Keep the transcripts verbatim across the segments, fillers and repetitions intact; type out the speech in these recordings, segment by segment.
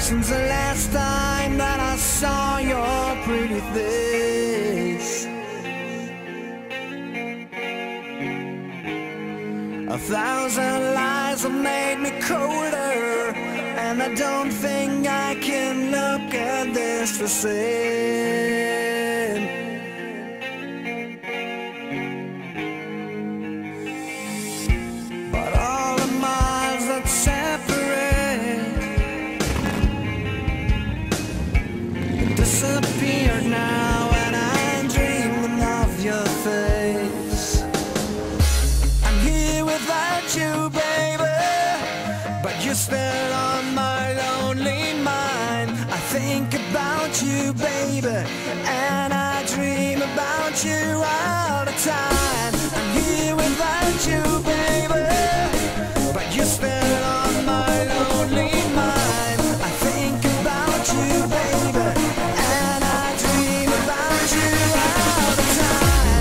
since the last time that I saw your pretty face. A thousand lies have made me colder, and I don't think I can look at this the same. But all the miles that separate disappeared now, and I'm dreaming of your face. I'm here without you, baby, but you're still on my lonely mind. I think about you, baby, and I dream about you all the time. I'm here without you, baby, but you're still on my lonely mind. I think about you, baby, and I dream about you all the time.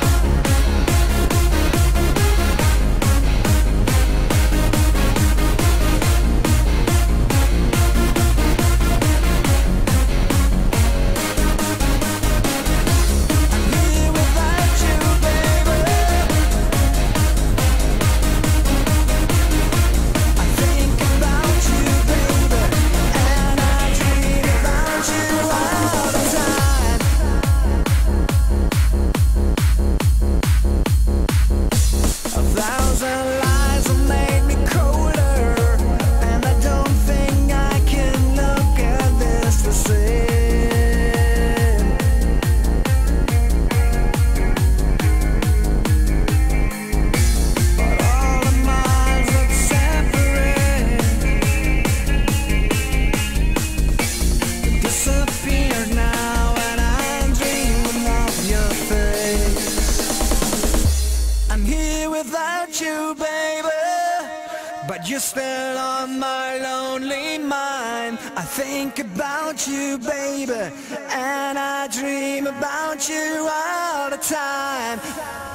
I'm here without you, baby. I think about you, baby, and I dream about you all the time. A thousand lies have made me colder, and I don't think I can look at this the same. But all the miles that separate disappear now, and I'm dreaming of your face. I'm here without you, baby, but you're still on my lonely mind. I think about you, baby, and I dream about you all the time.